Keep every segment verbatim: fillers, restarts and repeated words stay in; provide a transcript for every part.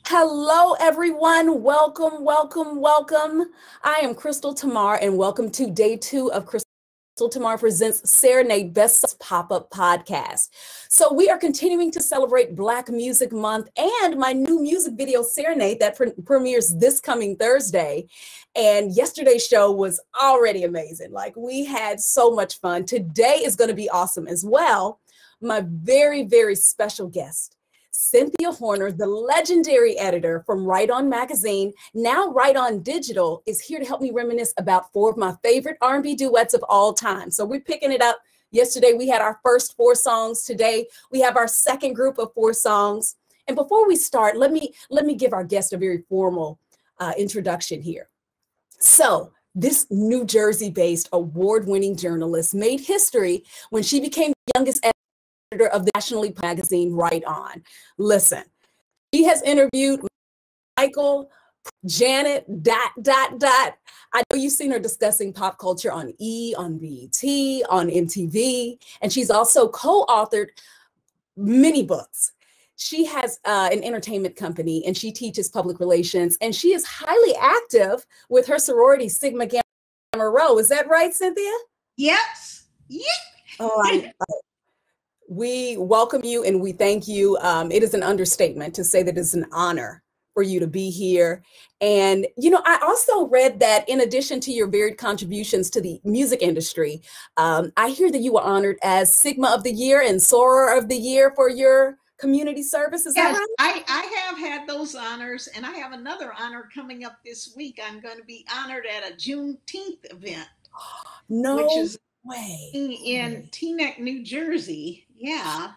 Hello, everyone. Welcome, welcome, welcome. I am Crystal Tamar, and welcome to day two of Crystal Tamar Presents Serenade Best Pop-Up Podcast. So we are continuing to celebrate Black Music Month and my new music video, Serenade, that pre- premieres this coming Thursday. And yesterday's show was already amazing. Like, we had so much fun. Today is going to be awesome as well. My very, very special guest, Cynthia Horner, the legendary editor from Right On magazine, now Right On Digital, is here to help me reminisce about four of my favorite R and B duets of all time. So we're picking it up. Yesterday, we had our first four songs. Today, we have our second group of four songs. And before we start, let me, let me give our guest a very formal uh, introduction here. So this New Jersey-based award-winning journalist made history when she became the youngest editor of the nationally magazine Right On. Listen, she has interviewed Michael, Janet, dot, dot, dot. I know you've seen her discussing pop culture on E, on B E T, on M T V, and she's also co-authored many books. She has uh, an entertainment company, and she teaches public relations, and she is highly active with her sorority, Sigma Gamma Rho. Is that right, Cynthia? Yes. Yep. Oh, I, I We welcome you and we thank you. Um, it is an understatement to say that it's an honor for you to be here. And, you know, I also read that in addition to your varied contributions to the music industry, um, I hear that you were honored as Sigma of the Year and Soror of the Year for your community service. Is Yes, that right? I, I have had those honors, and I have another honor coming up this week. I'm going to be honored at a Juneteenth event, which No is way. in Teaneck, New Jersey. Yeah.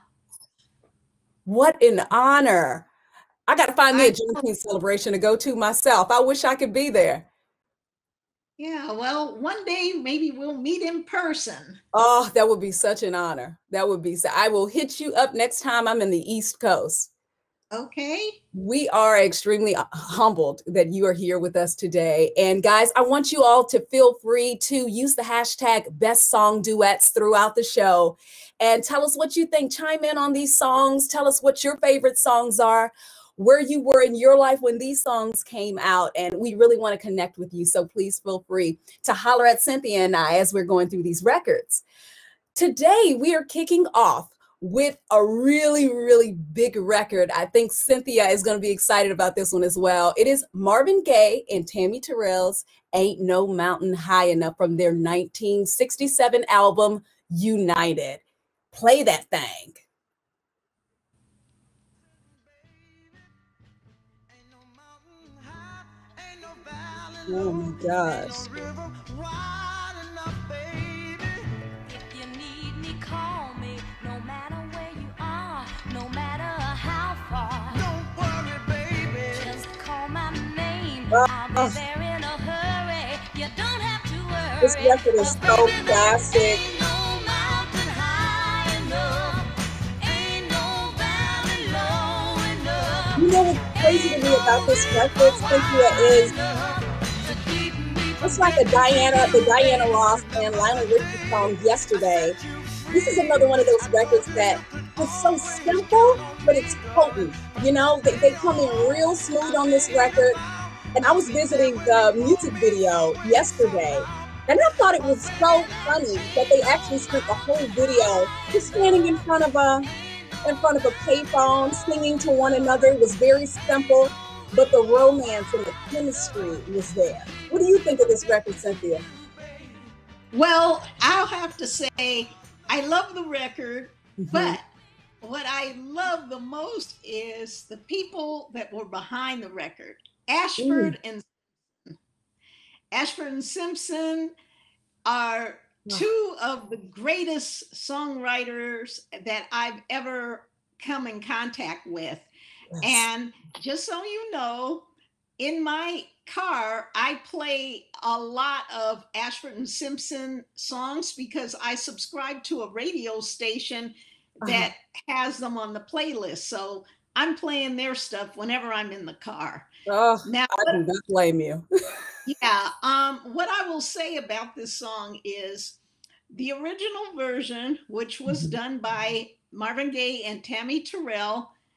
What an honor. I got to find me a I Juneteenth celebration to go to myself. I wish I could be there. yeah, well, one day maybe we'll meet in person. Oh, that would be such an honor. That would be so. I will hit you up next time I'm in the East Coast. Okay. We are extremely humbled that you are here with us today. And guys, I want you all to feel free to use the hashtag Best Song Duets throughout the show and tell us what you think. Chime in on these songs. Tell us what your favorite songs are, where you were in your life when these songs came out. And we really want to connect with you. So please feel free to holler at Cynthia and I as we're going through these records. Today, we are kicking off with a really, really big record. I think Cynthia is going to be excited about this one as well. It is Marvin Gaye and Tammy Terrell's Ain't No Mountain High Enough from their nineteen sixty-seven album, United. Play that thing. Oh my gosh. Oh, this record is so classic. You know what's crazy to me about this record, Cynthia, is it's like a Diana, the Diana Ross and Lionel Richie song Yesterday. This is another one of those records that is so simple, but it's potent. You know, they, they come in real smooth on this record. And I was visiting the music video yesterday, and I thought it was so funny that they actually spent the whole video just standing in front of a in front of a payphone, singing to one another. It was very simple, but the romance and the chemistry was there. What do you think of this record, Cynthia? Well, I'll have to say I love the record, mm-hmm. but what I love the most is the people that were behind the record. Ashford mm. and Ashford and Simpson are two of the greatest songwriters that I've ever come in contact with. Yes. And just so you know, in my car, I play a lot of Ashford and Simpson songs because I subscribe to a radio station that uh-huh. has them on the playlist. So I'm playing their stuff whenever I'm in the car. Oh, now, I do not blame you. yeah. Um, what I will say about this song is the original version, which was mm-hmm. done by Marvin Gaye and Tammy Terrell,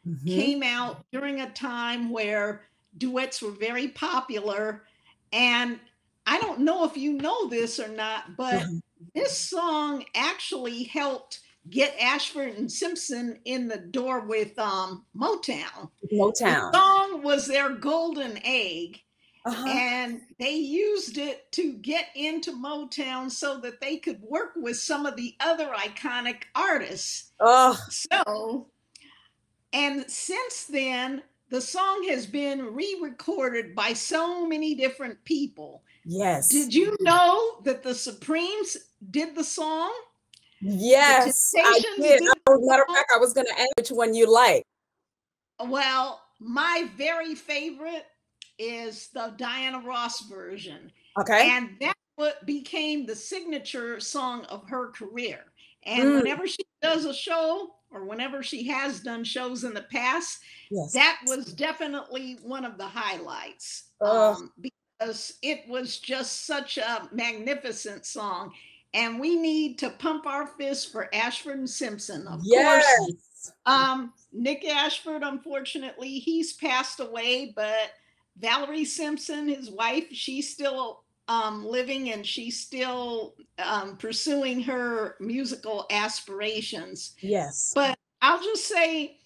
Mm-hmm. came out during a time where duets were very popular. And I don't know if you know this or not, but Mm-hmm. this song actually helped get Ashford and Simpson in the door with um, Motown. Motown. The song was their golden egg. Uh-huh. And they used it to get into Motown so that they could work with some of the other iconic artists. Oh. So, and since then, the song has been re-recorded by so many different people. Yes. Did you know that the Supremes did the song? Yes, I did. did As a matter of fact, I was going to ask which one you like. Well, my very favorite is the Diana Ross version. Okay. And that what became the signature song of her career. And mm. whenever she does a show, or whenever she has done shows in the past, yes. that was definitely one of the highlights. Uh. Um, because it was just such a magnificent song. And we need to pump our fists for Ashford and Simpson. Of yes. course, um, Nick Ashford, unfortunately, he's passed away, but Valerie Simpson, his wife, she's still um, living, and she's still um, pursuing her musical aspirations. Yes. But I'll just say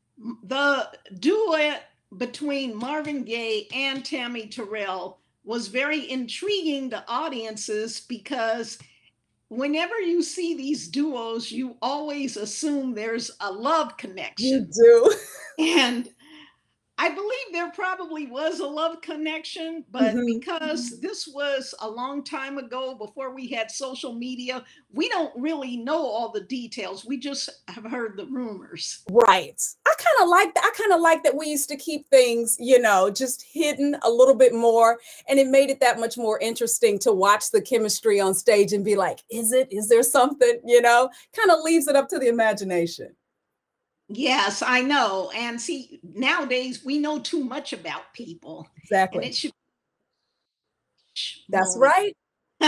the duet between Marvin Gaye and Tammy Terrell was very intriguing to audiences, because whenever you see these duos, you always assume there's a love connection. You do. And I believe there probably was a love connection, but mm-hmm. because this was a long time ago, before we had social media, we don't really know all the details. We just have heard the rumors. Right. I kind of like that. I kind of like that we used to keep things, you know, just hidden a little bit more. And it made it that much more interesting to watch the chemistry on stage and be like, is it, is there something, you know, kind of leaves it up to the imagination. Yes, I know. And see, nowadays we know too much about people. Exactly. And it should. That's right.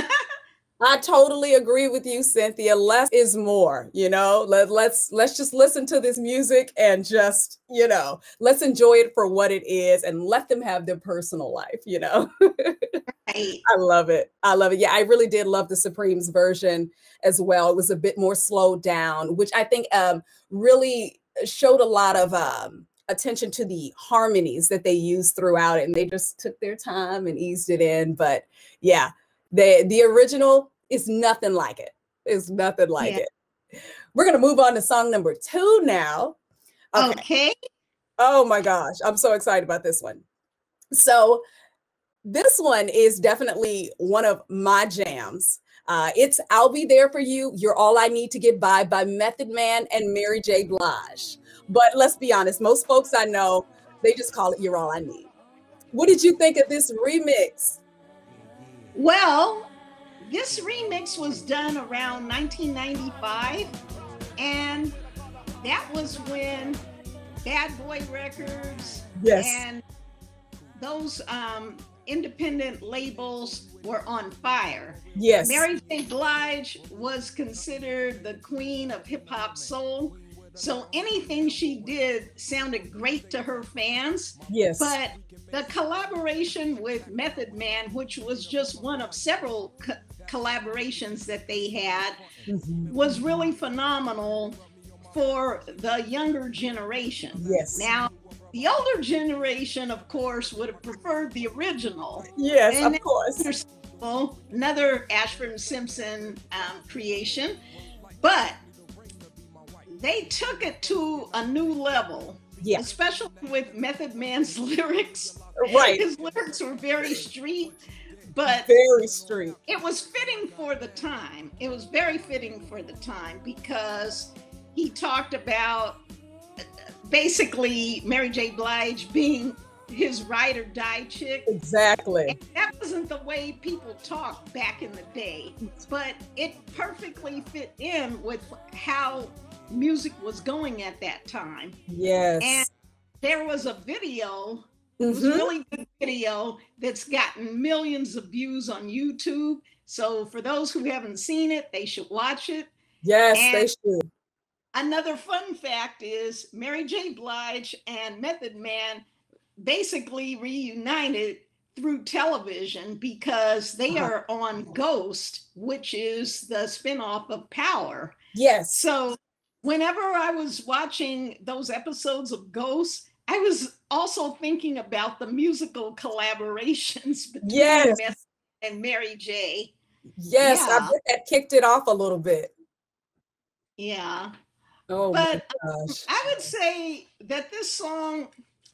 I totally agree with you, Cynthia. Less is more, you know, Let, let's, let's just listen to this music and just, you know, let's enjoy it for what it is and let them have their personal life, you know. Right. I love it. I love it. Yeah, I really did love the Supremes version as well. It was a bit more slowed down, which I think um, really showed a lot of um, attention to the harmonies that they used throughout it. And they just took their time and eased it in. But yeah, the, the original is nothing like it. It's nothing like yeah. it. We're going to move on to song number two now. Okay. okay. Oh my gosh. I'm so excited about this one. So this one is definitely one of my jams. Uh, it's I'll Be There For You, You're All I Need to Get By by Method Man and Mary J. Blige. But let's be honest, most folks I know, they just call it You're All I Need. What did you think of this remix? Well, this remix was done around nineteen ninety-five, and that was when Bad Boy Records yes. and those um, independent labels were on fire. Yes. Mary J. Blige was considered the queen of hip hop soul. So anything she did sounded great to her fans. Yes. But the collaboration with Method Man, which was just one of several co- collaborations that they had, mm-hmm. was really phenomenal for the younger generation. Yes. Now, the older generation, of course, would have preferred the original. Yes, and of course. Another Ashford and Simpson um, creation. But they took it to a new level. Yeah. Especially with Method Man's lyrics. Right. His lyrics were very street, but very street. It was fitting for the time. It was very fitting for the time, because he talked about basically Mary J. Blige being his ride or die chick. Exactly. And that wasn't the way people talked back in the day, but it perfectly fit in with how music was going at that time. Yes. And there was a video, it was mm-hmm. a really good video that's gotten millions of views on YouTube. So for those who haven't seen it, they should watch it. Yes, and they should. Another fun fact is Mary J. Blige and Method Man basically reunited through television because they Uh-huh. are on Ghost, which is the spinoff of Power. Yes. So whenever I was watching those episodes of Ghost, I was also thinking about the musical collaborations between Yes. Method and Mary J. Yes, I Yeah. bet that kicked it off a little bit. Yeah. Oh But my um, gosh. I would say that this song,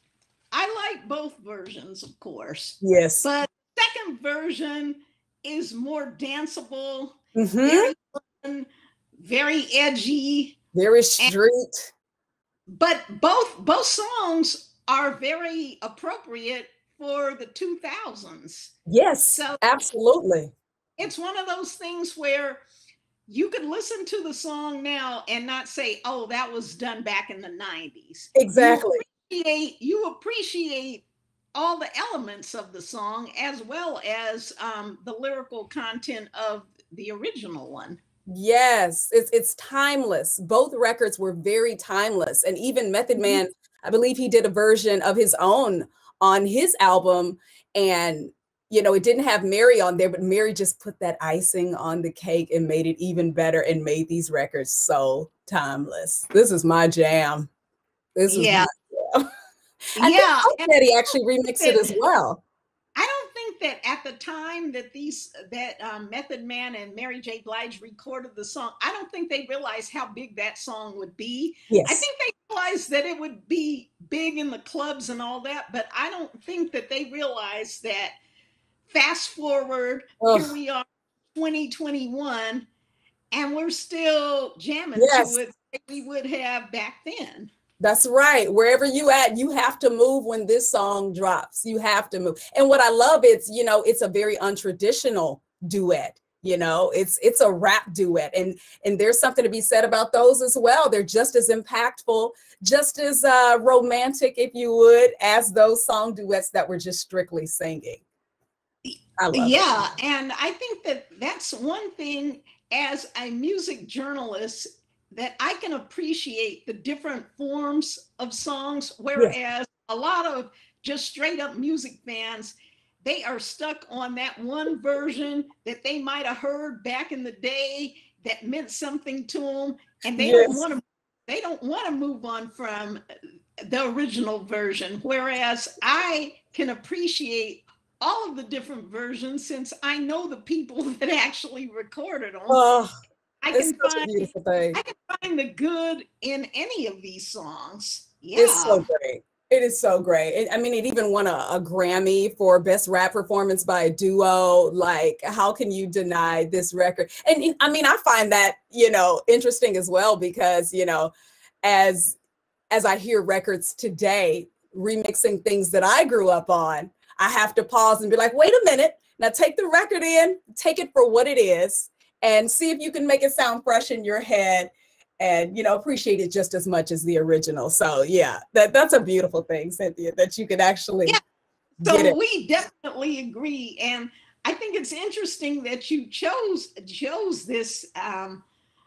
I like both versions, of course. Yes. But the second version is more danceable, Mm-hmm. very fun, very edgy. Very street. And, but both both songs are very appropriate for the two thousands. Yes, So absolutely. it's one of those things where you could listen to the song now and not say, oh, that was done back in the nineties. Exactly. You appreciate, you appreciate all the elements of the song as well as um, the lyrical content of the original one. Yes, it's it's timeless. Both records were very timeless. And even Method Man, I believe he did a version of his own on his album. And, you know, it didn't have Mary on there, but Mary just put that icing on the cake and made it even better and made these records so timeless. This is my jam. This is Yeah. my jam. I Yeah. think Daddy actually remixed it as well. I don't think that at the time that these that um, Method Man and Mary J. Blige recorded the song, I don't think they realized how big that song would be. Yes. I think they realized that it would be big in the clubs and all that, but I don't think that they realized that. Fast forward, Ugh. Here we are, twenty twenty-one, and we're still jamming yes. to it like we would have back then. That's right. Wherever you at, you have to move when this song drops. You have to move. And what I love is, you know, it's a very untraditional duet. You know, it's it's a rap duet. And and there's something to be said about those as well. They're just as impactful, just as uh, romantic, if you would, as those song duets that were just strictly singing. I love yeah. It. And I think that that's one thing as a music journalist that I can appreciate the different forms of songs, whereas yeah. a lot of just straight up music fans, they are stuck on that one version that they might have heard back in the day that meant something to them, and they yes. don't want to they don't want to move on from the original version. Whereas I can appreciate all of the different versions since I know the people that actually recorded them. Oh. I It's can such find a beautiful thing. I can find the good in any of these songs. Yeah. It's so great. It is so great. It, I mean, it even won a, a Grammy for Best Rap Performance by a Duo. Like, how can you deny this record? And, and I mean, I find that, you know, interesting as well because, you know, as as I hear records today remixing things that I grew up on, I have to pause and be like, wait a minute. Now take the record in, take it for what it is, and see if you can make it sound fresh in your head and, you know, appreciate it just as much as the original. So yeah, that, that's a beautiful thing, Cynthia, that you can actually yeah. So get it. We definitely agree. And I think it's interesting that you chose, chose this. Um,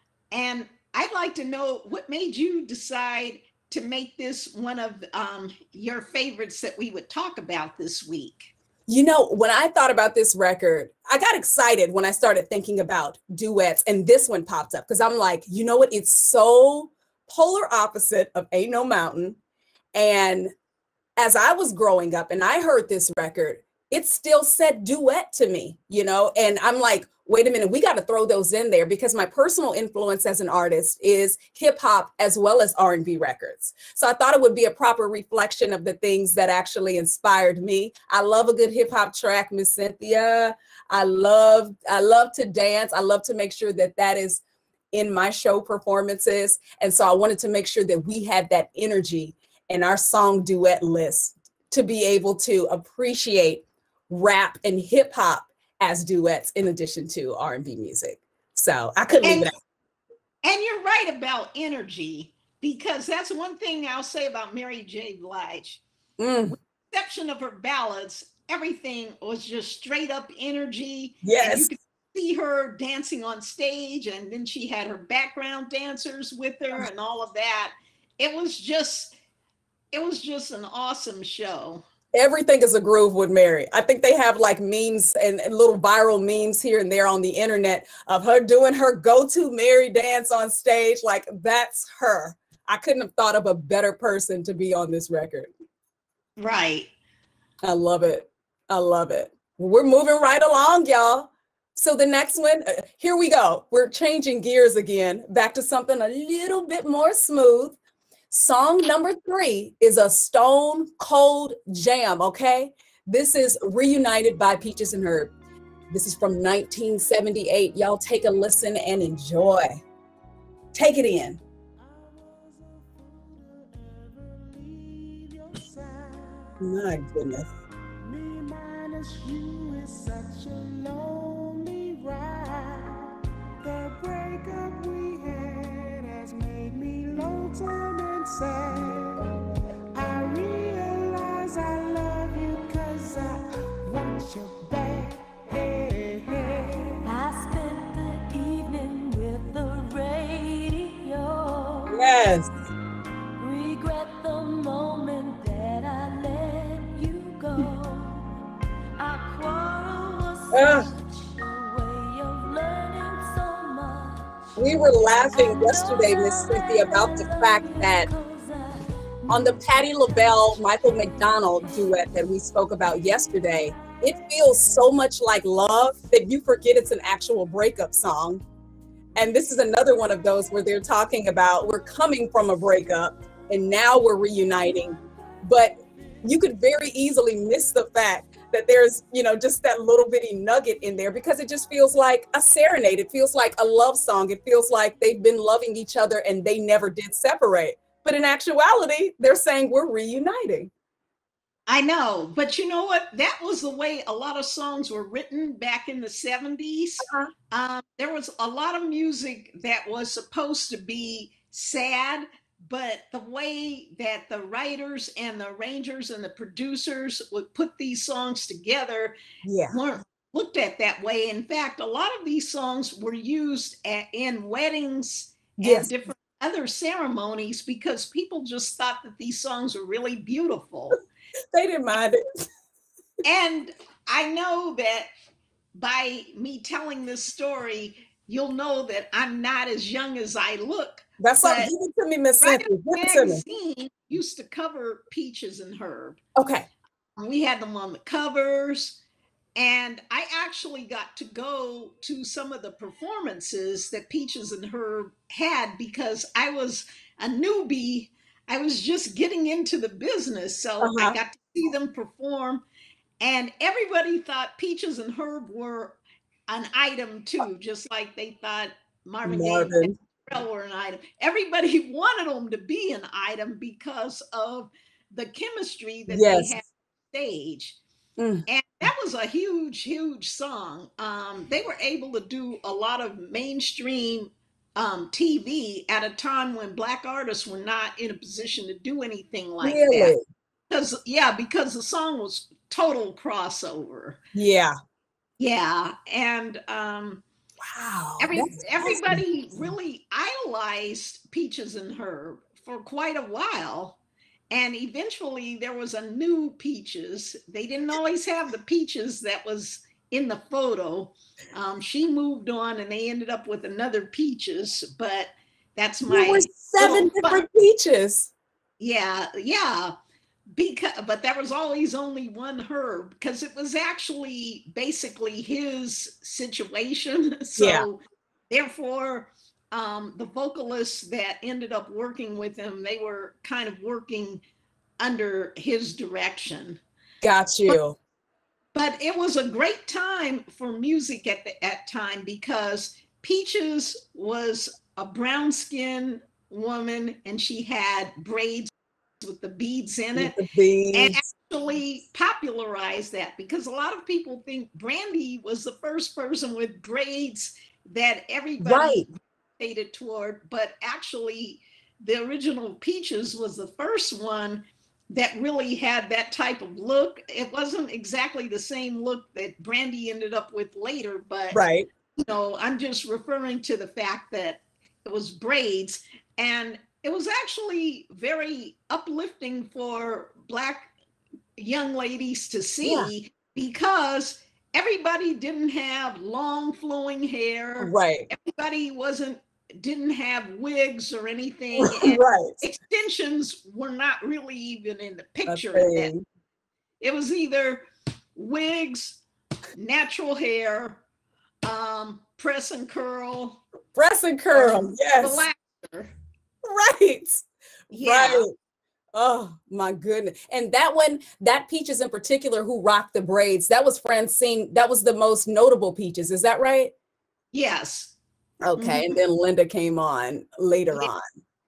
and I'd like to know what made you decide to make this one of um, your favorites that we would talk about this week. You know, when I thought about this record, I got excited when I started thinking about duets, and this one popped up because I'm like, you know what? It's so polar opposite of Ain't No Mountain. And as I was growing up and I heard this record, it still said duet to me, you know, and I'm like, wait a minute, we got to throw those in there because my personal influence as an artist is hip hop as well as R and B records. So I thought it would be a proper reflection of the things that actually inspired me. I love a good hip hop track, Miss Cynthia. I love, I love to dance. I love to make sure that that is in my show performances. And so I wanted to make sure that we had that energy in our song duet list to be able to appreciate rap and hip hop as duets in addition to R and B music. So I couldn't and, leave it out. And you're right about energy, because that's one thing I'll say about Mary J. Blige. Mm. With the exception of her ballads, everything was just straight up energy. Yes. And you could see her dancing on stage, and then she had her background dancers with her and all of that. It was just, it was just an awesome show. Everything is a groove with Mary. I think they have like memes and, and little viral memes here and there on the internet of her doing her go-to Mary dance on stage. Like, that's her. I couldn't have thought of a better person to be on this record. Right. I love it. I love it. We're moving right along, y'all. So the next one, uh, here we go. We're changing gears again, back to something a little bit more smooth. Song number three is a stone cold jam, okay? This is Reunited by Peaches and Herb. This is from nineteen seventy-eight. Y'all take a listen and enjoy. Take it in. My goodness. Me minus you is such a lonely ride. The breakup we had has made me lonesome and sad. I realize I love you cause I want you back. Hey, hey. I spent the evening with the radio. Yes. Regret the moment that I let you go. Our quarrel was Ugh. such a way of learning so much. We were laughing yesterday, Miss Cynthia, about the fact that on the Patti LaBelle, Michael McDonald duet that we spoke about yesterday, it feels so much like love that you forget it's an actual breakup song. And this is another one of those where they're talking about we're coming from a breakup and now we're reuniting. But you could very easily miss the fact that there's, you know, just that little bitty nugget in there because it just feels like a serenade. It feels like a love song. It feels like they've been loving each other and they never did separate. But in actuality, they're saying we're reuniting. I know, but you know what? That was the way a lot of songs were written back in the seventies. Uh-huh. Um, there was a lot of music that was supposed to be sad, but the way that the writers and the arrangers and the producers would put these songs together Yeah. weren't looked at that way. In fact, a lot of these songs were used at, in weddings Yes. and different other ceremonies because people just thought that these songs were really beautiful. They didn't mind it. And I know that by me telling this story, you'll know that I'm not as young as I look. That's all. But Give it to me, Miss Right Cynthia. Give it to me. magazine used to cover Peaches and Herb. Okay. We had them on the covers. And I actually got to go to some of the performances that Peaches and Herb had because I was a newbie. I was just getting into the business. So Uh-huh. I got to see them perform. And everybody thought Peaches and Herb were an item too, just like they thought Marvin Gaye Marvin. and Pharrell were an item. Everybody wanted them to be an item because of the chemistry that Yes. they had on stage. Mm. And that was a huge, huge song. Um, they were able to do a lot of mainstream um, T V at a time when Black artists were not in a position to do anything like Really? that. Because, yeah, because the song was total crossover. Yeah. Yeah. And um, Wow. every, That's everybody fascinating. really idolized Peaches and Herb for quite a while. And eventually there was a new Peaches. They didn't always have the Peaches that was in the photo. Um, she moved on and they ended up with another Peaches, but that's my There were seven little fun- different Peaches. Yeah, yeah. Because, but there was always only one Herb because it was actually basically his situation. So Yeah. therefore, um, the vocalists that ended up working with him, they were kind of working under his direction. Got you. But it was a great time for music at the at time because Peaches was a brown skinned woman and she had braids with the beads in it. With the And beads. actually popularized that because a lot of people think Brandy was the first person with braids that everybody Right. gravitated toward, but actually the original Peaches was the first one that really had that type of look. It wasn't exactly the same look that Brandy ended up with later, but Right. you know, I'm just referring to the fact that it was braids, and it was actually very uplifting for Black young ladies to Yeah. see, because everybody didn't have long flowing hair. Right. Everybody wasn't didn't have wigs or anything, and Right. extensions were not really even in the A picture at that. thing. It was either wigs, natural hair, um, press and curl, Press and or curl. Yes. relaxer. Right. Yeah. Right. Oh my goodness. And that one, that Peaches in particular who rocked the braids, that was Francine. That was the most notable Peaches. Is that right? Yes. Okay. Mhm. And then Linda came on later Yeah. on.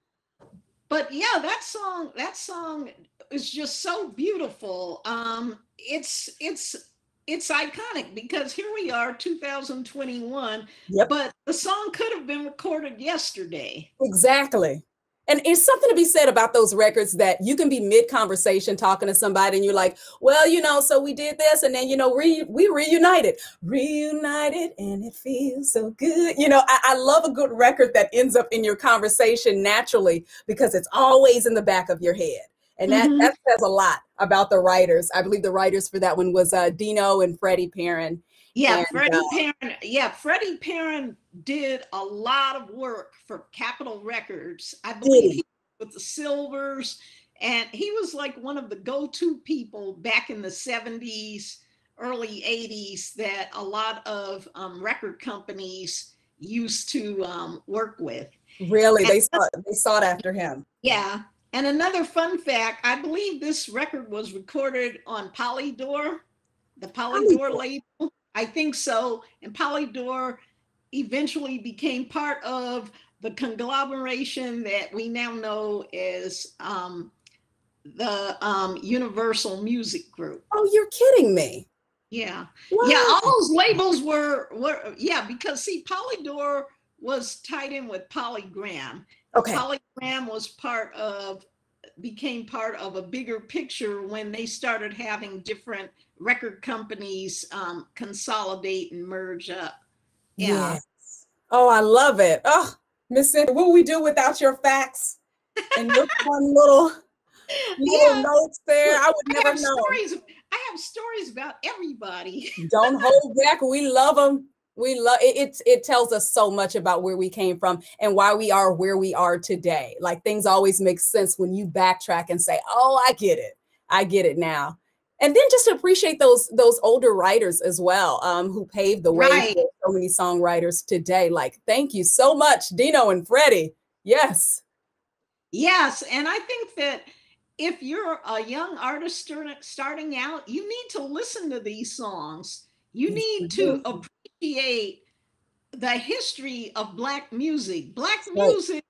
But yeah, that song, that song is just so beautiful. Um, it's it's it's iconic, because here we are, two thousand twenty-one, Yep. but the song could have been recorded yesterday. Exactly. And it's something to be said about those records that you can be mid-conversation talking to somebody and you're like, well, you know, so we did this, and then, you know, re- we reunited, reunited, and it feels so good. You know, I-, I love a good record that ends up in your conversation naturally, because it's always in the back of your head. And that, Mhm. that says a lot about the writers. I believe the writers for that one was uh, Dino and Freddie Perrin. Yeah, And, Freddie uh, Perrin. Yeah, Freddie Perrin did a lot of work for Capitol Records. I did believe he? he with the Silvers, and he was like one of the go-to people back in the seventies, early eighties, that a lot of um, record companies used to um, work with. Really, And they sought, they sought after him. yeah, and another fun fact, I believe this record was recorded on Polydor, the Polydor label. I think so. And Polydor eventually became part of the conglomeration that we now know as um, the um, Universal Music Group. Oh, you're kidding me. Yeah. Yeah, Wow. all those labels were, were yeah, because see, Polydor was tied in with Polygram. Okay. Polygram was part of, became part of a bigger picture when they started having different record companies um, consolidate and merge up. Yeah. Yes. Oh, I love it. Oh, Miss Cynthia, what would we do without your facts and your fun little little Yeah. notes there? Look, I would I never have know. stories. I have stories about everybody. Don't hold back. We love them. We love it. It, it tells us so much about where we came from and why we are where we are today. Like, things always make sense when you backtrack and say, oh, I get it. I get it now. And then just appreciate those those older writers as well, um, who paved the way Right. for so many songwriters today. Like, thank you so much, Dino and Freddie. Yes. Yes. And I think that if you're a young artist start- starting out, you need to listen to these songs. You Yes, we need do. to appreciate the history of Black music. Black Right. music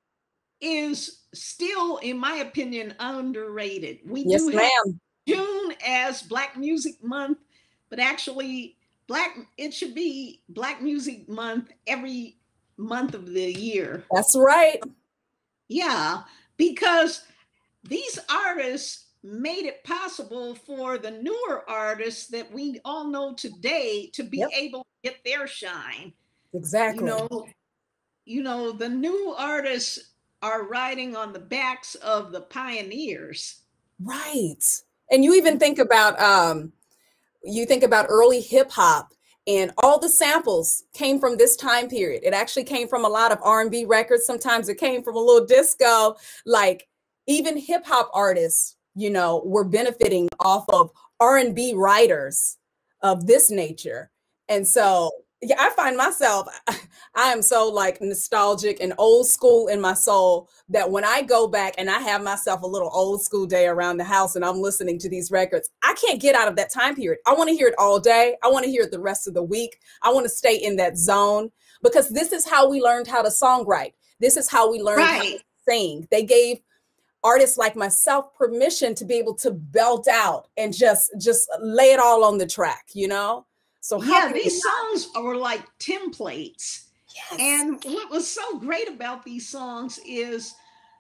is still, in my opinion, underrated. We Yes, do have ma'am. June as Black Music Month, but actually, Black it should be Black Music Month every month of the year. That's right. Yeah, because these artists made it possible for the newer artists that we all know today to be Yep. able to get their shine. Exactly. You know, you know, the new artists are riding on the backs of the pioneers. Right. And you even think about um, you think about early hip hop, and all the samples came from this time period. It actually came from a lot of R and B records. Sometimes it came from a little disco. Like, even hip hop artists, you know, were benefiting off of R and B writers of this nature. And so, yeah, I find myself, I am so like nostalgic and old school in my soul that when I go back and I have myself a little old school day around the house and I'm listening to these records, I can't get out of that time period. I want to hear it all day. I want to hear it the rest of the week. I want to stay in that zone, because this is how we learned how to songwrite. This is how we learned how to Right. sing. They gave artists like myself permission to be able to belt out and just just lay it all on the track, you know? So how Yeah, can we these not? songs are like templates. Yes. And what was so great about these songs is,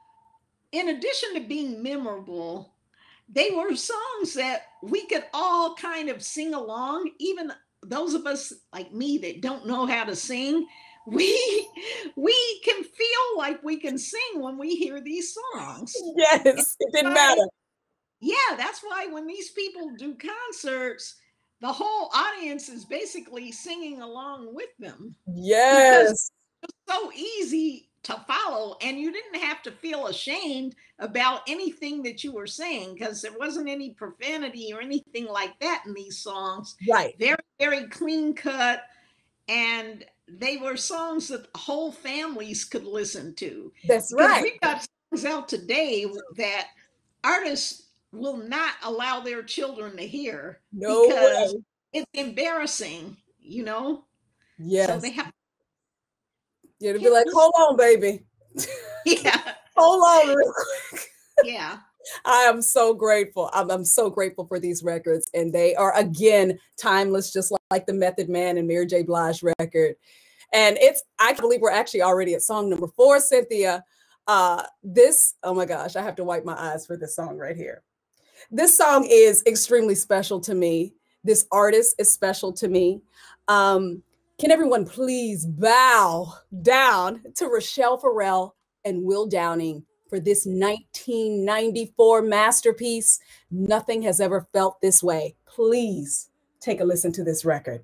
in addition to being memorable, they were songs that we could all kind of sing along, even those of us like me that don't know how to sing, we we can feel like we can sing when we hear these songs. Yes, it didn't matter. Yeah, that's why when these people do concerts, the whole audience is basically singing along with them. Yes. Because it's so easy to follow, and you didn't have to feel ashamed about anything that you were saying because there wasn't any profanity or anything like that in these songs. Right. Very, very clean cut, and they were songs that whole families could listen to. That's because right. we've got songs out today that artists will not allow their children to hear No because way. it's embarrassing, you know? Yes. So they have Yeah, to be like, hold on, baby. Yeah. Hold on real quick. Yeah. I am so grateful. I'm, I'm so grateful for these records. And they are, again, timeless, just like, like the Method Man and Mary J. Blige record. And it's, I believe we're actually already at song number four, Cynthia. Uh, this, oh my gosh, I have to wipe my eyes for this song right here. This song is extremely special to me. This artist is special to me. Um, can everyone please bow down to Rochelle Farrell and Will Downing for this nineteen ninety-four masterpiece, Nothing Has Ever Felt This Way. Please take a listen to this record.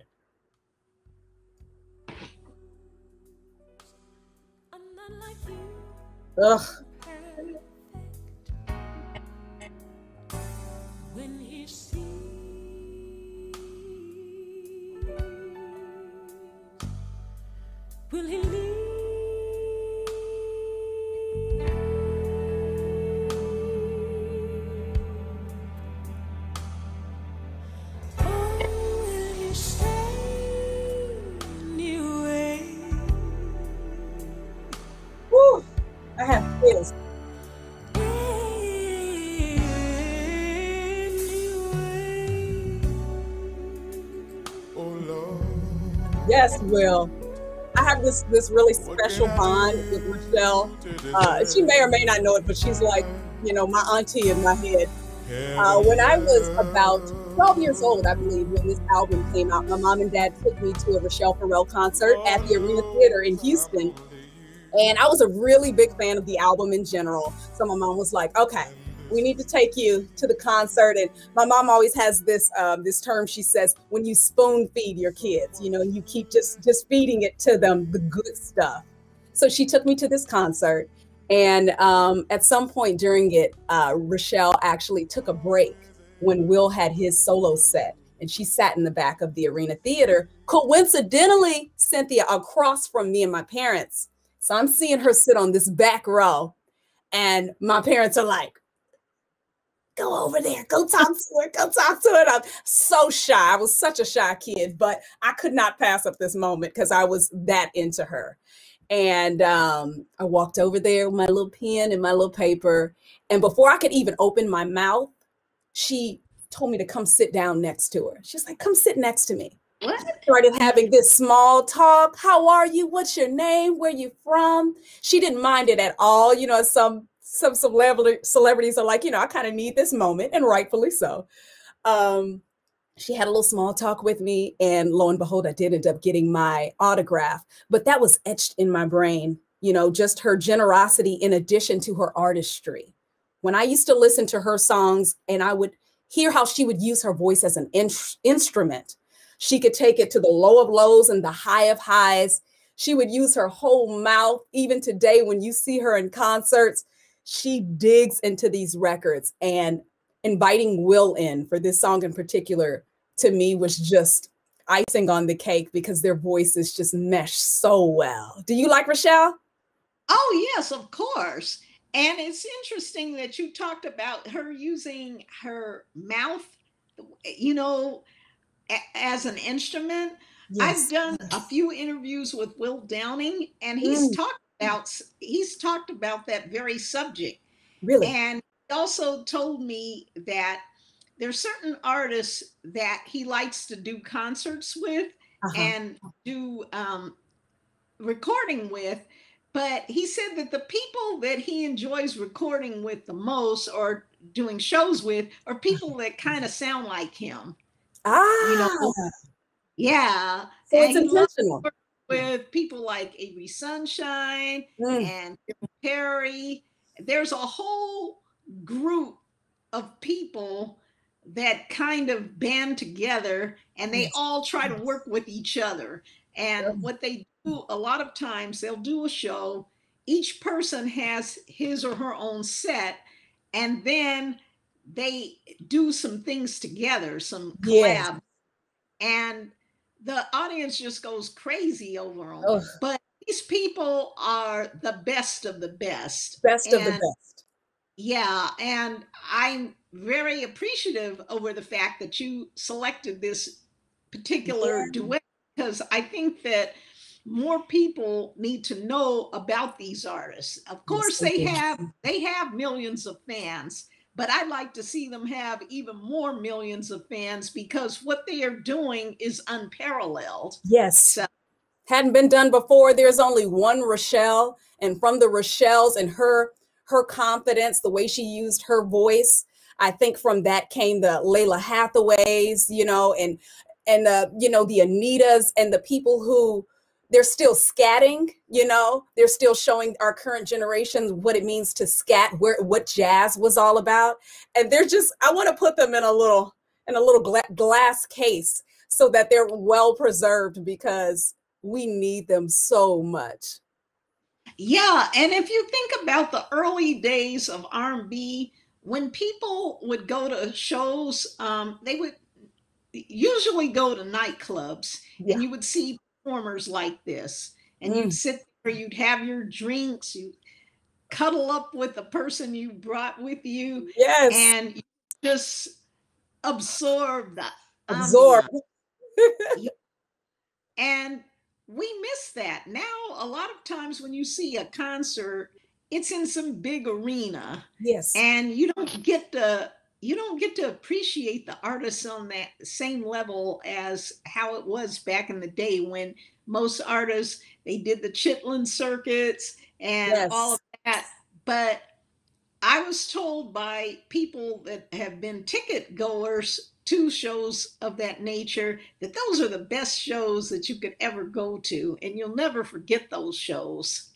Ugh. When he sees, will he leave? Oh, will he stay anyway? Woo, I have chills. Yes, Will. I have this this really special bond with Rochelle. Uh, she may or may not know it, but she's like, you know, my auntie in my head. Uh, when I was about twelve years old, I believe, when this album came out, my mom and dad took me to a Rochelle Farrell concert at the Arena Theater in Houston. And I was a really big fan of the album in general. So my mom was like, okay, we need to take you to the concert. And my mom always has this um, this term. She says, when you spoon feed your kids, you know, and you keep just, just feeding it to them, the good stuff. So she took me to this concert. And um, at some point during it, uh, Rochelle actually took a break when Will had his solo set. And she sat in the back of the Arena Theater, coincidentally, Cynthia, across from me and my parents. So I'm seeing her sit on this back row. And my parents are like, go over there, go talk to her, go talk to her. And I'm so shy. I was such a shy kid, but I could not pass up this moment because I was that into her. And um, I walked over there with my little pen and my little paper. And before I could even open my mouth, she told me to come sit down next to her. She's like, come sit next to me. What? Started having this small talk. How are you? What's your name? Where you from? She didn't mind it at all. You know, some some celebrity, celebrities are like, you know, I kind of need this moment, and rightfully so. Um, she had a little small talk with me, and lo and behold, I did end up getting my autograph. But that was etched in my brain, you know, just her generosity in addition to her artistry. When I used to listen to her songs and I would hear how she would use her voice as an in- instrument, she could take it to the low of lows and the high of highs. She would use her whole mouth. Even today, when you see her in concerts, she digs into these records. And inviting Will in for this song in particular, to me, was just icing on the cake because their voices just mesh so well. Do you like Rochelle? Oh, yes, of course. And it's interesting that you talked about her using her mouth, you know, as an instrument. Yes. I've done a few interviews with Will Downing, and he's mm. talked about he's talked about that very subject. Really? And he also told me that there's certain artists that he likes to do concerts with uh-huh. and do um, recording with. But he said that the people that he enjoys recording with the most or doing shows with are people that kind of sound like him. Ah, you know, Yeah. So And it's he loves intentional. to work with people like Avery Sunshine Mm. and Bill Perry. There's a whole group of people that kind of band together and they Yes. all try to work with each other. And Mm. what they do a lot of times, they'll do a show. Each person has his or her own set, and then they do some things together, some Yes. collab, and the audience just goes crazy over them. Oh, But these people are the best of the best. best of the And best. yeah, and I'm very appreciative over the fact that you selected this particular Yeah. duet, because I think that more people need to know about these artists. Of Yes, course, they they do. have they have millions of fans, but I'd like to see them have even more millions of fans because what they are doing is unparalleled. Yes. So Hadn't been done before. There's only one Rochelle, and from the Rochelle's and her her confidence, the way she used her voice, I think from that came the Layla Hathaways, you know, and and the you know the Anitas and the people who they're still scatting, you know, they're still showing our current generations what it means to scat, where what jazz was all about, and they're just I want to put them in a little in a little gla- glass case so that they're well preserved because we need them so much. yeah, and if you think about the early days of R and B, when people would go to shows, um, they would usually go to nightclubs Yeah. and you would see performers like this. And you'd Mm. sit there, you'd have your drinks, you cuddle up with the person you brought with you, Yes. and you just absorb the Absorb. ambiance. And we miss that. Now, a lot of times when you see a concert, it's in some big arena Yes. and you don't get to you don't get to appreciate the artists on that same level as how it was back in the day when most artists they did the Chitlin circuits and all Yes. of that. But I was told by people that have been ticket goers to shows of that nature that those are the best shows that you could ever go to, and you'll never forget those shows.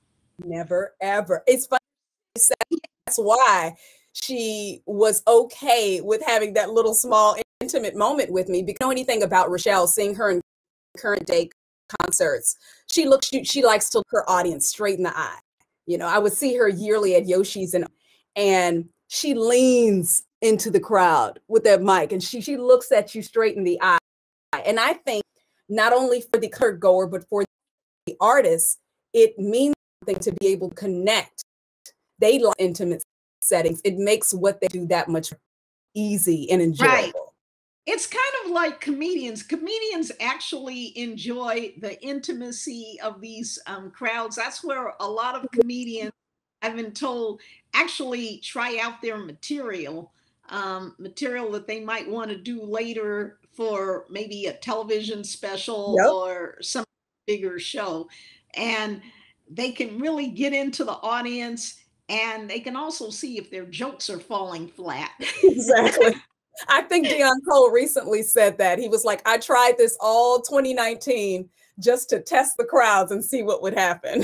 Never ever. It's funny you said that's why she was okay with having that little small intimate moment with me. Because I don't know anything about Rochelle, seeing her in current day concerts. She looks she, she likes to look her audience straight in the eye. You know, I would see her yearly at Yoshi's and and she leans into the crowd with that mic and she she looks at you straight in the eye. And I think not only for the concert goer, but for the artist, it means something to be able to connect. They like intimate settings. It makes what they do that much easy and enjoyable. Right. It's kind of like comedians. Comedians actually enjoy the intimacy of these um, crowds. That's where a lot of comedians, I've been told, actually try out their material, um, material that they might want to do later for maybe a television special Yep. or some bigger show. And they can really get into the audience and they can also see if their jokes are falling flat. Exactly. I think Deion Cole recently said that. He was like, I tried this all twenty nineteen just to test the crowds and see what would happen.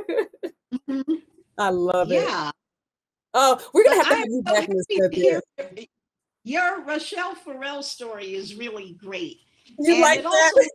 Mhm. I love it. Yeah. Oh, we're going But to have to I'm have you so back, Miss happy to Cynthia. hear your Rochelle Farrell story is really great. You And like it that? also,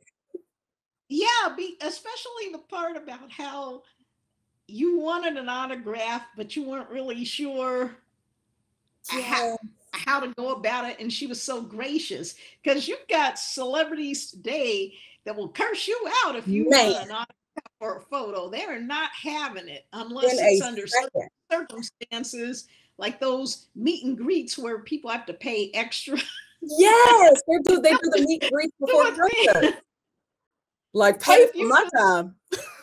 yeah, be, especially the part about how you wanted an autograph, but you weren't really sure how, Yeah. how to go about it. And she was so gracious because you've got celebrities today that will curse you out if you Man, want an autograph or a photo. They're not having it in unless a it's under certain second. circumstances, like those meet and greets where people have to pay extra. Yes, they do. They do the meet and greet Do before a concert. thing. Like, But pay if for you my just, time.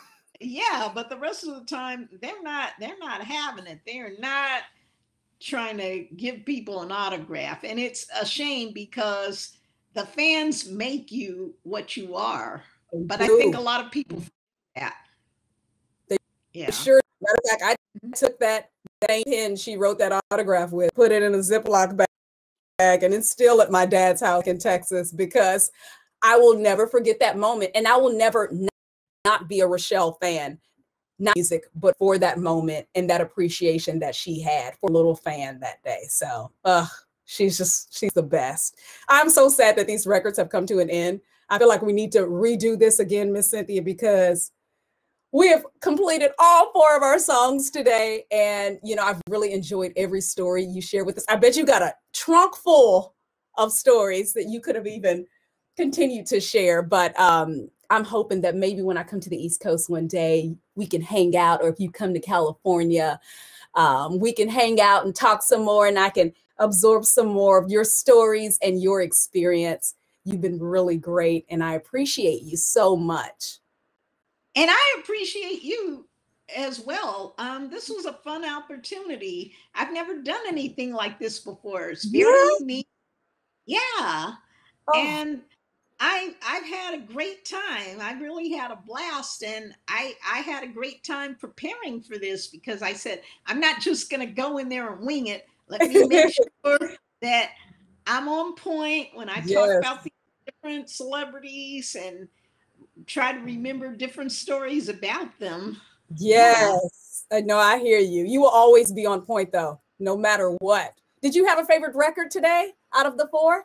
yeah, but the rest of the time they're not they're not having it. They're not trying to give people an autograph. And it's a shame because the fans make you what you are. They But I think do. a lot of people forget that. They Yeah. sure. Matter of fact, I took that same pen she wrote that autograph with, put it in a Ziploc bag, and it's still at my dad's house in Texas because I will never forget that moment. And I will never not, not be a Rochelle fan, not music, but for that moment and that appreciation that she had for little fan that day. So uh, she's just, she's the best. I'm so sad that these records have come to an end. I feel like we need to redo this again, Miss Cynthia, because we have completed all four of our songs today. And, you know, I've really enjoyed every story you share with us. I bet you got a trunk full of stories that you could have even continued to share. But um, I'm hoping that maybe when I come to the East Coast one day, we can hang out, or if you come to California, um, we can hang out and talk some more, and I can absorb some more of your stories and your experience. You've been really great, and I appreciate you so much. And I appreciate you as well. Um, this was a fun opportunity. I've never done anything like this before. It's very Yeah. unique. Yeah. Oh. And I I've had a great time. I really had a blast, and I I had a great time preparing for this, because I said, I'm not just going to go in there and wing it. Let me make sure that I'm on point when I Yes. talk about the different celebrities and try to remember different stories about them. Yes. Yeah. No, I hear you. You will always be on point, though, no matter what. Did you have a favorite record today out of the four?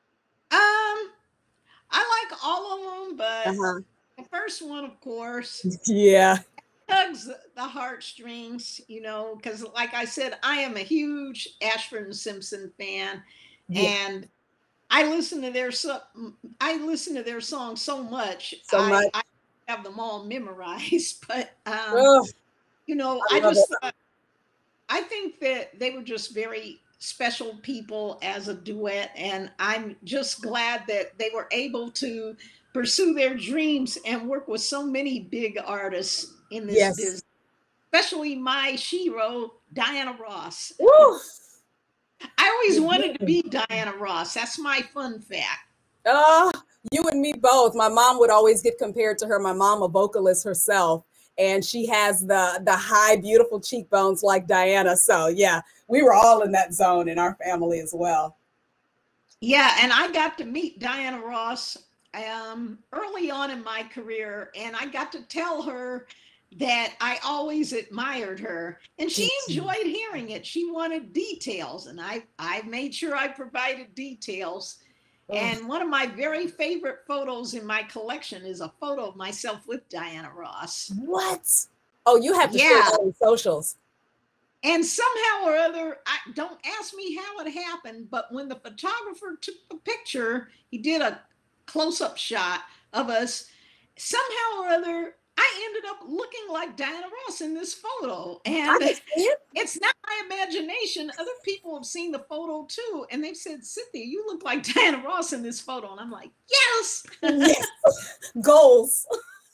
Um, I like all of them, but uh-huh. the first one, of course, yeah, tugs the heartstrings, you know, because like I said, I am a huge Ashford and Simpson fan, yeah. and I listen to their so I listen to their songs so much. So I, much. I have them all memorized, but um, oh, you know, I, I just thought, I think that they were just very special people as a duet, and I'm just glad that they were able to pursue their dreams and work with so many big artists in this yes. business, especially my shero, Diana Ross. Woo. I always wanted to be Diana Ross. That's my fun fact. Oh, you and me both. My mom would always get compared to her. My mom, a vocalist herself, and she has the the high, beautiful cheekbones like Diana. So yeah, we were all in that zone in our family as well. Yeah, and I got to meet Diana Ross um, early on in my career, and I got to tell her that I always admired her, and she enjoyed hearing it. She wanted details, and I, I made sure I provided details. Oh. And one of my very favorite photos in my collection is a photo of myself with Diana Ross. What? Oh, you have to yeah. share that on socials. And somehow or other, I, don't ask me how it happened, but when the photographer took the picture, he did a close-up shot of us. Somehow or other, I ended up looking like Diana Ross in this photo. And it. it's not my imagination. Other people have seen the photo too. And they've said, Cynthia, you look like Diana Ross in this photo. And I'm like, yes. Yes. Goals.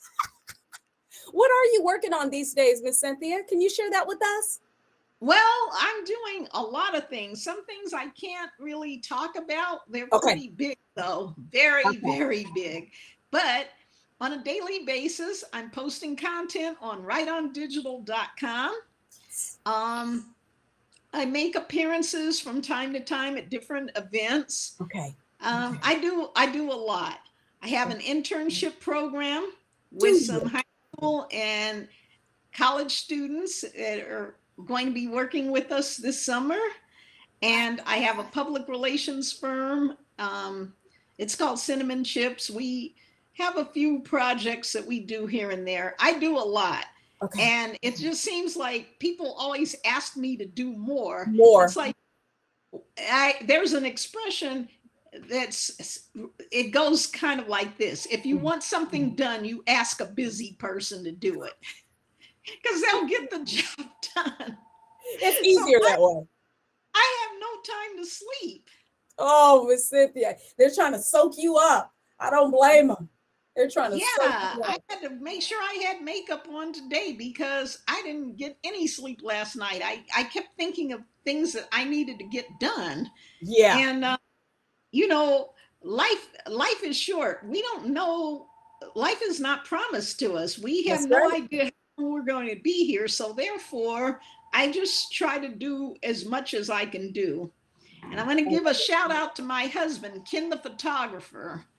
What are you working on these days, Miss Cynthia? Can you share that with us? Well, I'm doing a lot of things. Some things I can't really talk about. They're okay. pretty big, though. Very, okay. very big. But on a daily basis, I'm posting content on right on digital dot com. Um, I make appearances from time to time at different events. Okay. Um, okay. I do I do a lot. I have an internship program with some high school and college students that are going to be working with us this summer. And I have a public relations firm. Um, it's called Cinnamon Chips. We have a few projects that we do here and there. I do a lot. Okay. And it just seems like people always ask me to do more. More. It's like, I, there's an expression that's, it goes kind of like this. If you want something done, you ask a busy person to do it. Because they'll get the job done. It's easier so that way. I have no time to sleep. Oh, Miss Cynthia, they're trying to soak you up. I don't blame them. They're trying to yeah, soak you up. I had to make sure I had makeup on today because I didn't get any sleep last night. I, I kept thinking of things that I needed to get done. Yeah. And, uh, you know, life life is short. We don't know. Life is not promised to us. We have That's no right. idea we're going to be here. So therefore, I just try to do as much as I can do. And I'm going to give a shout out to my husband, Ken the photographer.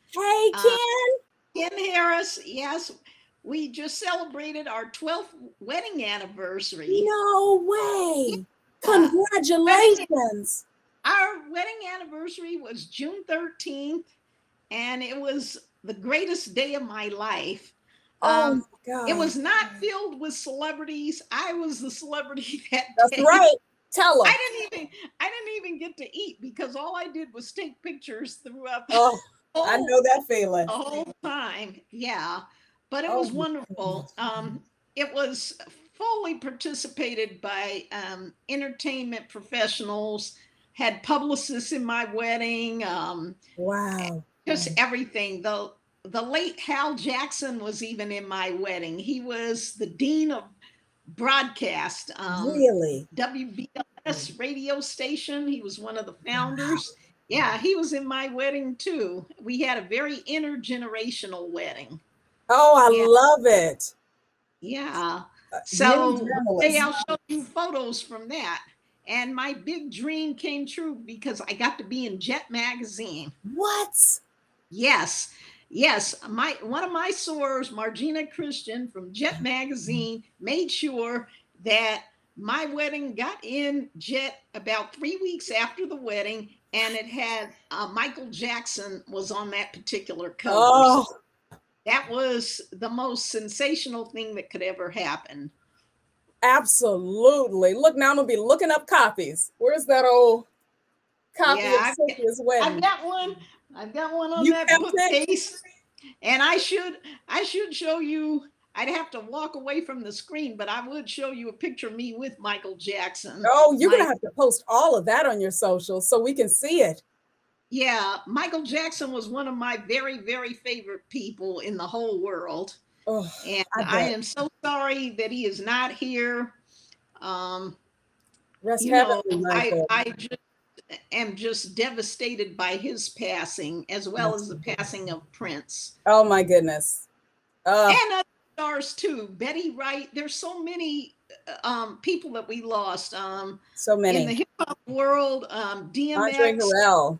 Hey, Uh, Ken. Ken Harris, yes. We just celebrated our twelfth wedding anniversary. No way. Uh, Congratulations. Our wedding anniversary was June thirteenth, and it was the greatest day of my life. Oh, Um, my God. It was not filled with celebrities. I was the celebrity that That's day. right. Tell them. I didn't even I didn't even get to eat because all I did was take pictures throughout the, Oh, whole, I know that feeling. the whole time. Yeah, but it Oh, was wonderful. Um, it was fully participated by um, entertainment professionals. Had publicists in my wedding. Um, wow. just everything. The the late Hal Jackson was even in my wedding. He was the dean of broadcast. Um, Really? W B L S radio station. He was one of the founders. Wow. Yeah, he was in my wedding too. We had a very intergenerational wedding. Oh, I yeah. love it. Yeah. So today I'll show you photos from that. And my big dream came true because I got to be in Jet magazine. What? Yes. Yes. My one of my sources, Margina Christian from Jet magazine, made sure that my wedding got in Jet about three weeks after the wedding, and it had uh, Michael Jackson was on that particular cover. Oh. So that was the most sensational thing that could ever happen. Absolutely. Look, now I'm gonna be looking up copies. Where's that old copy yeah, of Cynthia's wedding? I've got one. I've got one on you that bookcase. And I should I should show you. I'd have to walk away from the screen, but I would show you a picture of me with Michael Jackson. Oh, you're My, gonna have to post all of that on your socials so we can see it. Yeah, Michael Jackson was one of my very, very favorite people in the whole world. Oh, and I, I am so sorry that he is not here. Um, Rest you heaven, know, I, I just am just devastated by his passing, as well as the passing of Prince. Oh my goodness. Uh, and other stars too. Betty Wright. There's so many um, people that we lost. Um, so many in the hip hop world. Um, D M X. Andre Harrell.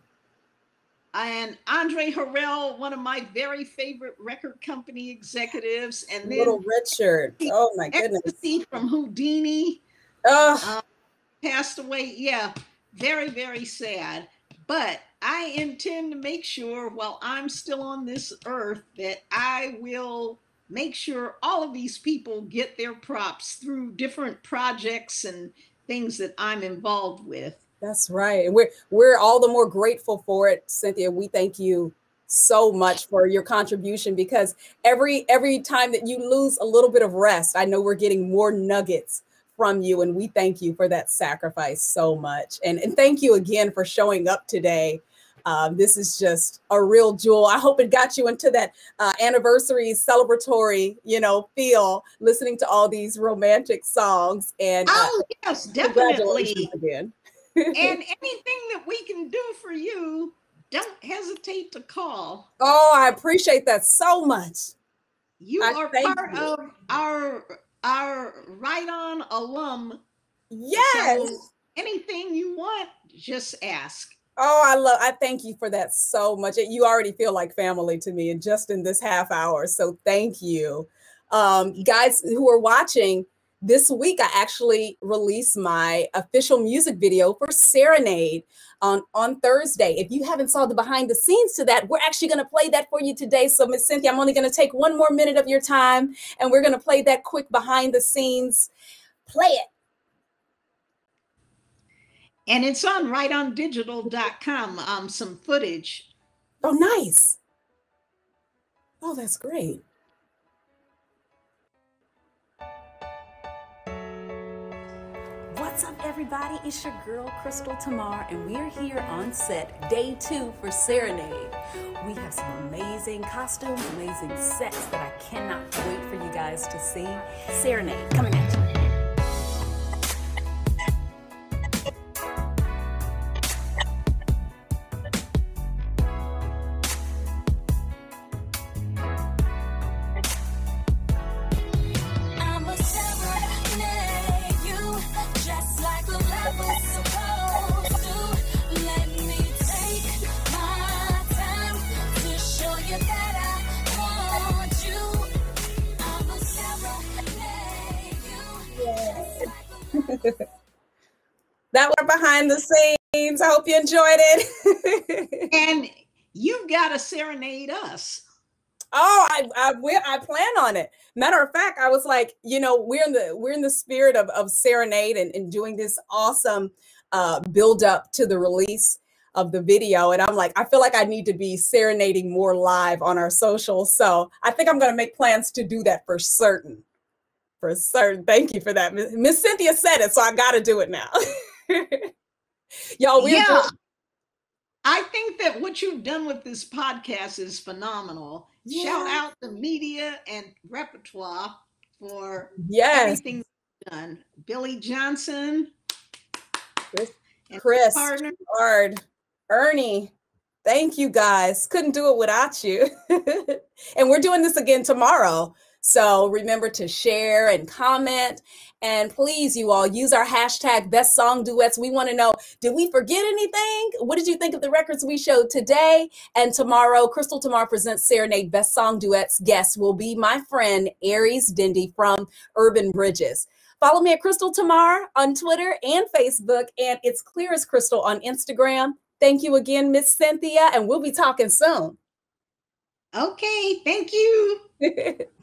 And Andre Harrell, one of my very favorite record company executives, and then Little Richard. Oh my goodness! Ecstasy from Houdini uh, passed away. Yeah, very very sad. But I intend to make sure, while I'm still on this earth, that I will make sure all of these people get their props through different projects and things that I'm involved with. That's right. And we're we're all the more grateful for it, Cynthia. We thank you so much for your contribution, because every every time that you lose a little bit of rest, I know we're getting more nuggets from you. And we thank you for that sacrifice so much. And, and thank you again for showing up today. Um, this is just a real jewel. I hope it got you into that uh, anniversary celebratory, you know, feel, listening to all these romantic songs. And uh, oh, yes, definitely. Again. And anything that we can do for you, don't hesitate to call. Oh, I appreciate that so much. You I are part you. of our our Right On alum. Yes. So anything you want, just ask. Oh, I love, I thank you for that so much. You already feel like family to me, and just in this half hour. So thank you. Um, guys who are watching, this week, I actually released my official music video for Serenade on, on Thursday. If you haven't saw the behind the scenes to that, we're actually going to play that for you today. So Miss Cynthia, I'm only going to take one more minute of your time, and we're going to play that quick behind the scenes. Play it. And it's on right on digital dot com, um, some footage. Oh, nice. Oh, that's great. What's up, everybody? It's your girl, Crystal Tamar, and we are here on set, day two for Serenade. We have some amazing costumes, amazing sets that I cannot wait for you guys to see. Serenade, coming at you. Show you you that I want you. I will serenade you. That was behind the scenes. I hope you enjoyed it. And you've got to serenade us. Oh, I I, I plan on it. Matter of fact, I was like, you know, we're in the we're in the spirit of, of Serenade and, and doing this awesome uh, build up to the release of the video. And I'm like, I feel like I need to be serenading more live on our socials. So I think I'm going to make plans to do that for certain. For certain. Thank you for that. Miss Cynthia said it, so I got to do it now. Y'all, we're yeah. doing- I think that what you've done with this podcast is phenomenal. Yeah. Shout out the media and repertoire for yes. everything you've done. Billy Johnson, Chris, Chris partner, Hard, Ernie. Thank you guys. Couldn't do it without you. And we're doing this again tomorrow. So remember to share and comment. And please, you all, use our hashtag Best Song Duets. We want to know, did we forget anything? What did you think of the records we showed today? And tomorrow, Crystal Tamar Presents Serenade Best Song Duets. Guest will be my friend, Aries Dindy from Urban Bridges. Follow me at Crystal Tamar on Twitter and Facebook. And It's Clear as Crystal on Instagram. Thank you again, Miss Cynthia. And we'll be talking soon. Okay, thank you.